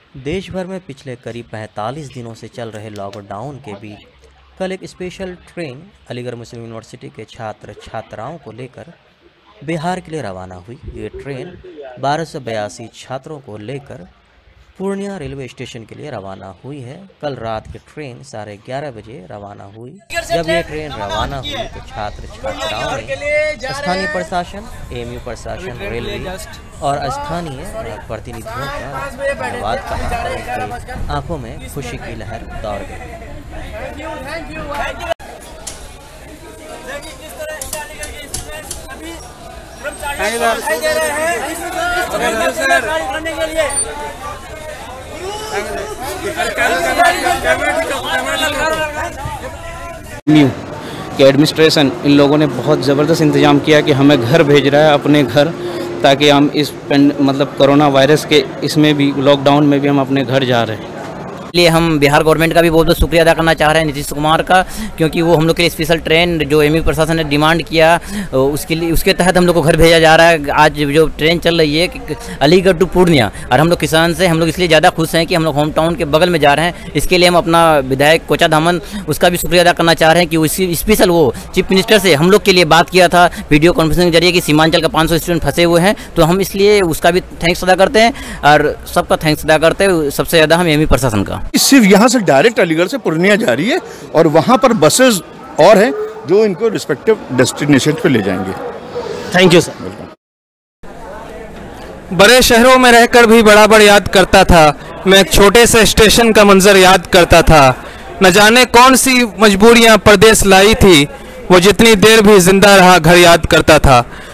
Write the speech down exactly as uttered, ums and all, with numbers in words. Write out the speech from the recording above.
देश भर में पिछले करीब पैंतालीस दिनों से चल रहे लॉकडाउन के बीच कल एक special train Aligarh Muslim University के छात्र छात्राओं को लेकर बिहार के लिए रवाना हुई। ये ट्रेन बारह सौ बयासी छात्रों को लेकर पूर्णिया रेलवे स्टेशन के लिए रवाना हुई है। कल रात की ट्रेन साढ़े ग्यारह बजे रवाना हुई। जब ये ट्रेन रवाना हुई तो छात्र छात्राओं ने स्थानीय प्रशासन, एएमयू प्रशासन, रेलवे और स्थानीय प्रतिनिधियों का धन्यवाद कहा और उनकी आंखों में खुशी की लहर दौड़ गई। के एडमिनिस्ट्रेशन इन लोगों ने बहुत ज़बरदस्त इंतजाम किया कि हमें घर भेज रहा है अपने घर, ताकि हम इस मतलब कोरोना वायरस के इसमें भी लॉकडाउन में भी हम अपने घर जा रहे हैं। इसलिए हम बिहार गवर्नमेंट का भी बहुत बहुत शुक्रिया अदा करना चाह रहे हैं, नीतीश कुमार का, क्योंकि वो हम लोग के लिए स्पेशल ट्रेन जो एमयू प्रशासन ने डिमांड किया उसके लिए उसके तहत हम लोग को घर भेजा जा रहा है। आज जो ट्रेन चल रही है अलीगढ़ टू पूर्णिया, और हम लोग किसान से हम लोग इसलिए ज़्यादा खुश हैं कि हम लोग होम टाउन के बगल में जा रहे हैं। इसके लिए हम अपना विधायक कोचा धामन उसका भी शुक्रिया अदा करना चाह रहे हैं कि उसी स्पेशल वो चीफ मिनिस्टर से हम लोग के लिए बात किया था वीडियो कॉन्फ्रेंसिंग के जरिए कि सीमांचल का पाँच सौ स्टूडेंट फंसे हुए हैं, तो हम इसलिए उसका भी थैंक्स अदा करते हैं और सबका थैंक्स अदा करते हैं, सबसे ज़्यादा हम एमयू प्रशासन का। सिर्फ यहाँ से डायरेक्ट अलीगढ़ से पूर्णिया जा रही है और वहाँ पर बसेस और हैं जो इनको रिस्पेक्टिव डेस्टिनेशन पे ले जाएंगे। Thank you sir. बड़े शहरों में रहकर भी बराबर याद करता था, मैं एक छोटे से स्टेशन का मंजर याद करता था। न जाने कौन सी मजबूरियां परदेश लाई थी, वो जितनी देर भी जिंदा रहा घर याद करता था।